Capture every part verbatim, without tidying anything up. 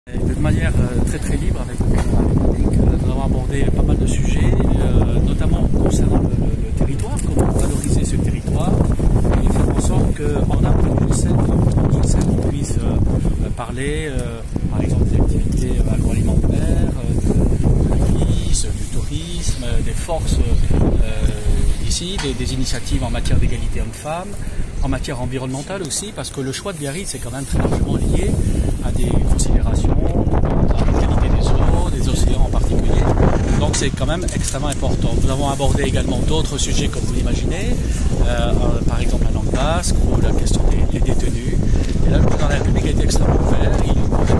De manière très très libre avec le président de la République, nous avons abordé pas mal de sujets, notamment concernant le, le, le territoire, comment valoriser ce territoire et faire en sorte qu'en amont du G sept, on puisse parler par exemple des activités agroalimentaires, de l'église, du tourisme, des forces ici, des, des initiatives en matière d'égalité hommes-femmes, en matière environnementale aussi, parce que le choix de Biarritz c'est quand même très largement lié à des considérations, à la qualité des eaux, des océans en particulier. Donc c'est quand même extrêmement important. Nous avons abordé également d'autres sujets comme vous l'imaginez, euh, par exemple la langue basque ou la question des, des détenus. Et là le président de la République a été extrêmement ouvert. Il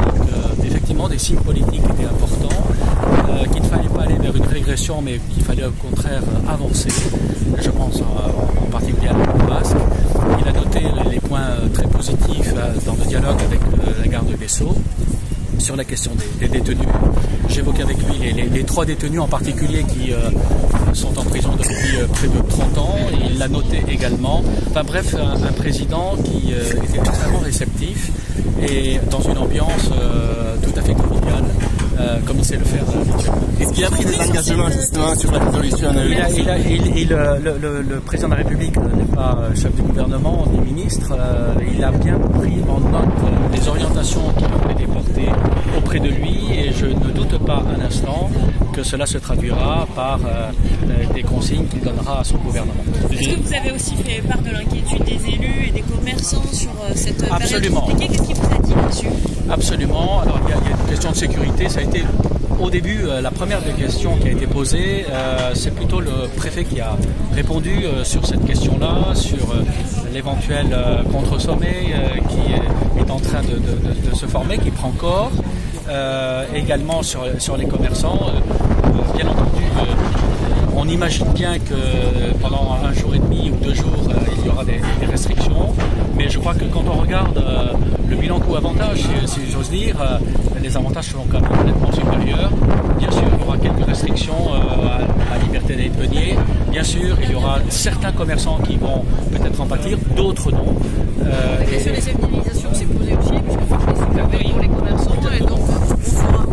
dit qu'effectivement des signes politiques étaient importants, euh, qu'il ne fallait pas aller vers une régression mais qu'il fallait au contraire avancer. Je pense en, en particulier à la langue basque. Il a noté les points très positifs dans le dialogue avec la garde des Sceaux sur la question des, des détenus. J'évoquais avec lui les, les, les trois détenus en particulier qui euh, sont en prison depuis euh, près de trente ans. Il l'a noté également. Enfin bref, un, un président qui euh, était extrêmement réceptif et dans une ambiance euh, tout à fait conviviale, euh, comme il sait le faire habituellement. Est-ce qu'il a pris des engagements justement sur la résolution en il a, il a, il, il, le, le, le président de la République n'est pas chef du gouvernement ni ministre. Euh, il a bien pris en note les orientations qui ont été portées auprès de lui et je ne doute pas un instant que cela se traduira par euh, des consignes qu'il donnera à son gouvernement. Est-ce que vous avez aussi fait part de l'inquiétude des élus et des commerçants sur euh, cette Absolument. période compliquée? Qu'est-ce qu'il vous a dit là-dessus? Absolument. Alors il y, a, il y a une question de sécurité. Ça a été au début euh, la première des questions qui a été posée. Euh, c'est plutôt le préfet qui a répondu euh, sur cette question-là, sur euh, l'éventuel euh, contre-sommet euh, qui est, est en train de, de, de, de se former, qui prend corps. Euh, également sur, sur les commerçants. Euh, bien entendu, euh, on imagine bien que pendant un jour et demi ou deux jours, euh, il y aura des, des restrictions. Mais je crois que quand on regarde euh, le bilan coût-avantage, si, si j'ose dire, euh, les avantages seront quand même nettement supérieurs. Bien sûr, il y aura quelques restrictions euh, à la liberté des douaniers. Bien sûr, il y aura certains commerçants qui vont peut-être en pâtir, d'autres non. Euh, la question des indemnisations s'est posée aussi, puisque c'est fait pour les commerçants, et donc on fera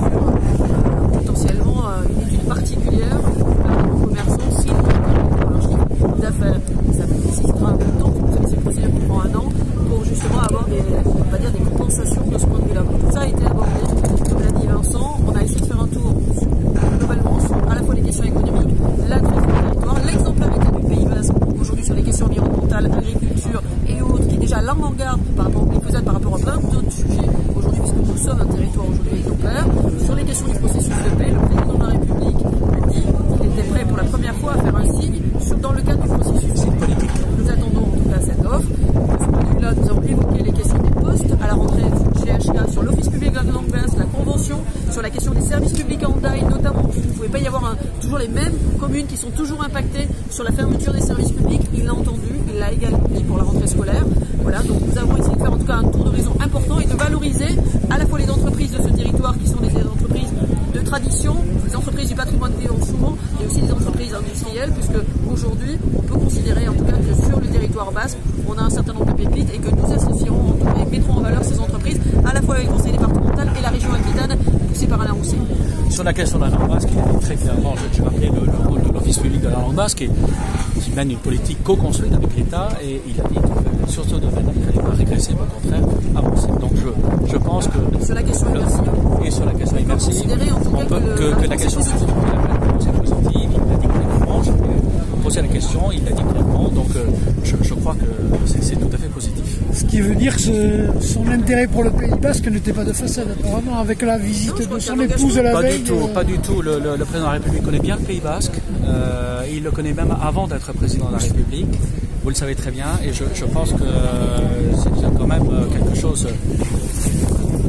potentiellement une étude particulière aux commerçants s'ils ont leur chiffre d'affaires. Ça nécessitera un peu de temps, c'est possible pour un an, pour justement avoir des, on va dire, des compensations de ce point de vue-là. Tout ça a été abordé, comme l'a dit Vincent, on a essayé de faire un tour globalement sur à la fois les questions économiques, la crise du territoire, l'exemplarité du Pays Basque, aujourd'hui sur les questions environnementales, agriculture et autres, qui est déjà l'avant-garde par rapport au glyphosate, par rapport à plein d'autres sujets aujourd'hui, puisque nous sommes un territoire aujourd'hui exemplaire. Sur les questions du processus de paix, le président de la République a dit qu'il était prêt pour la première fois à faire un signe sur, dans le cadre du processus politique. Nous attendons en tout cas cette offre. De ce point de vue-là, nous avons évoqué les questions des postes à la rentrée G H K, sur l'Office public de la langue basque, la convention, sur la question des services publics en Daï, notamment. Il ne pouvait pas y avoir un, toujours les mêmes communes qui sont toujours impactées sur la fermeture des services publics. Il l'a entendu, il l'a également dit pour la rentrée scolaire. Voilà, donc nous avons essayé de faire en tout cas un tour d'horizon important et de valoriser à la fois les entreprises de ce territoire qui sont des entreprises de tradition, les entreprises du patrimoine vivant souvent, et aussi des entreprises industrielles, puisque aujourd'hui on peut considérer en tout cas que sur le territoire basque on a un certain nombre de pépites et que nous associerons en tout cas et mettrons en valeur ces entreprises à la fois avec le conseil départemental et la région Aquitaine poussée par Alain Rousset. Sur la question de la langue basque, il a dit très clairement, je vais rappeler le, le rôle de l'Office public de la langue basque et qui mène une politique co-construite avec l'État et il a dit que sur ce domaine il ne fallait pas régresser, mais au contraire avancer. Donc je, je pense que... Sur la question immersive. Et sur la question immersive, on peut que, que, que la question c'est positive, il l'a dit clairement, je vais poser la question, il l'a dit clairement, donc euh, je, je crois que c'est tout à fait positif. Ce qui veut dire que ce, son intérêt pour le Pays Basque n'était pas de façade apparemment, avec la visite non, de son épouse la pas veille. Du tout, euh... Pas du tout, le, le, le président de la République connaît bien le Pays Basque, euh, il le connaît même avant d'être président de la République, vous le savez très bien, et je, je pense que c'est quand même quelque chose